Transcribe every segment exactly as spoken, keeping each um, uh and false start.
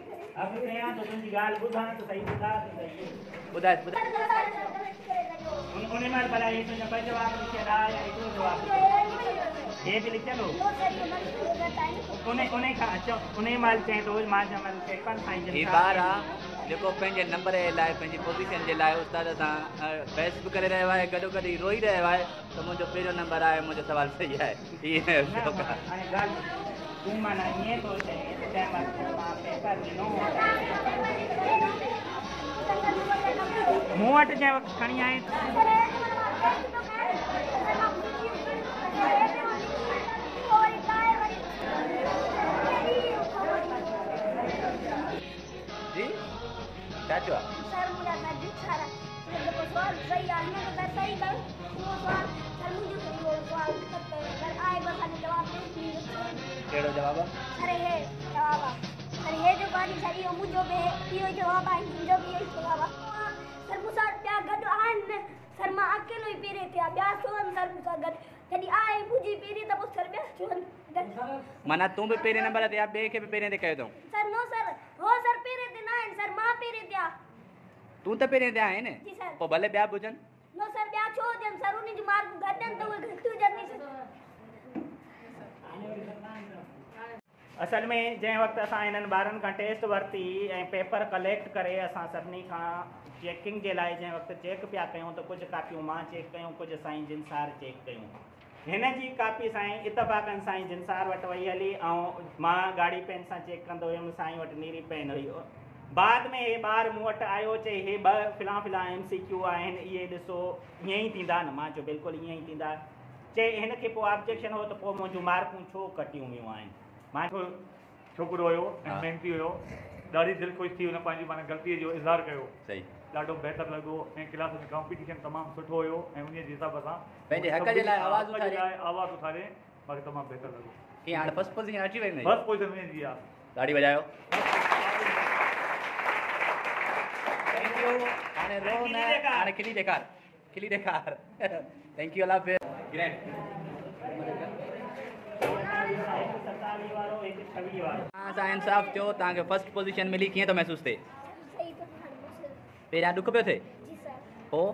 अब कयां तो तुंहिंजी ॻाल्हि ॿुधां त सही ॿुधा त सही ॿुधाए ॿुधाए उन उन महिल भला हे तुंहिंजा ॿ जवाब लिखियल आहे या हिकिड़ो जवाब हे बि लिखियल हो उन उन खां अचो उन महिल चई थो मां जंहिं पेपर साईं ही ॿार आहे जेको पंहिंजे नंबर जे लाइ पंहिंजी पोज़ीशन जे लाइ उस्ताद सां बहस बि करे रहियो आहे गॾो गॾु रोई रहियो आहे त मुंहिंजो पहिरियों नंबर आहे मुंहिंजो सवालु सही आहे तूं माना ईअं थो चई मां पेपर ॾिनो मूं वटि जंहिं वक़्तु खणी आई जी छा थियो आहे कहिड़ो जवाबु आहे अरे हे जवाब आहे अरे हे जो गाड़ी सही हो मुंहिंजो बि इहो जवाब आहे मुंहिंजो बि इहो जवाब आहे सर मूंसां ॿिया गॾु आहिनि सर मां अकेलो ई पहिरें थिया ॿिया छो आहिनि सर मूंसां गॾु जॾहिं आहे मुंहिंजी पहिरीं त पोइ सर ॿिया छो आहिनि माना तूं बि पहिरें नंबर ते आहे ॿिए खे बि पहिरें ते कयो अथऊं सर नो सर हो सर पहिरें ते न आहिनि सर मां पहिरें ते आहे तूं त पहिरें ते आहे न जी सर पोइ भले ॿिया बि हुजनि नो सर ॿिया छो हुजनि सर उन जी मार्कूं घटि आहिनि त उहे घटि हुजनि असल में जंहिं वक़्तु असां हिननि ॿारनि खां टेस्ट वरिती ऐं पेपर कलेक्ट करे असां सभिनी खां चेकिंग जे लाइ जंहिं वक़्तु चेक पिया कयूं त कुझु कापियूं मां चेक कयूं कुझु साईं जिनसार चेक कयूं हिन जी कापी साईं इतफ़ाक़नि साईं जिनसार वटि वई हली ऐं मां ॻाढ़ी पेन सां चेक कंदो हुयुमि साईं वटि नीरी पेन हुई बाद में हे ॿार मूं वटि आयो चई हे ॿ फिला फिला एम सी क्यू आहिनि इहे ॾिसो ईअं ई थींदा न मां चयो बिल्कुलु ईअं ई थींदा चई हिनखे पोइ ऑब्जेक्शन हो त पोइ मुंहिंजूं मार्कूं छो कटियूं वियूं आहिनि मां छोकिरो हुयो ऐं महिनती हुयो ॾाढी दिलि ख़ुशि थी हुन पंहिंजी माना ग़लतीअ जो इज़हार कयो सही ॾाढो बहितरु लॻो ऐं क्लास में कॉम्पिटिशन तमामु सुठो हुयो ऐं उन जे हिसाब सां पंहिंजे हक़ जे लाइ आवाज़ उथारे आवाज़ उथारे मूंखे तमामु बहितरु लॻो कीअं हाणे फर्स्ट पोज़ीशन अची वई फर्स्ट पोज़ीशन वेंदी आहे ॾाढी वॼायो थैंक यू हाणे रो न हाणे खिली ॾेखार खिली ॾेखार थैंक यू अलाह हाफ़िज़ ग्रेट तव्हां इंसाफ़ थियो तव्हांखे फर्स्ट पोज़ीशन मिली कीअं थो महसूसु थिए पहिरियां ॾुख पियो थिए पोइ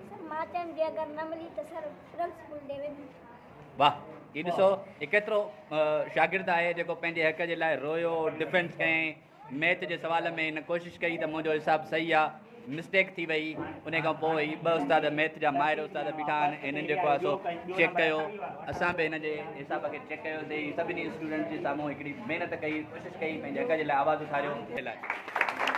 वाह हीउ ॾिसो हिकु एतिरो शागिर्दु आहे जेको पंहिंजे हक़ जे लाइ रोयो डिफेंस कयईं मैथ जे सुवाल में हिन कोशिशि कई त मुंहिंजो हिसाबु सही आहे मिस्टेक थी वई उन खां पोइ ॿ उस्ताद मैथ जा माहिर उस्ताद बीठा आहिनि हिननि जेको आहे सो चेक कयो असां बि हिन जे हिसाब खे चेक कयोसीं सभिनी स्टूडेंट जे साम्हूं हिकिड़ी महिनत कई कोशिशि कई पंहिंजे हक़ जे लाइ आवाज़ु उथारियो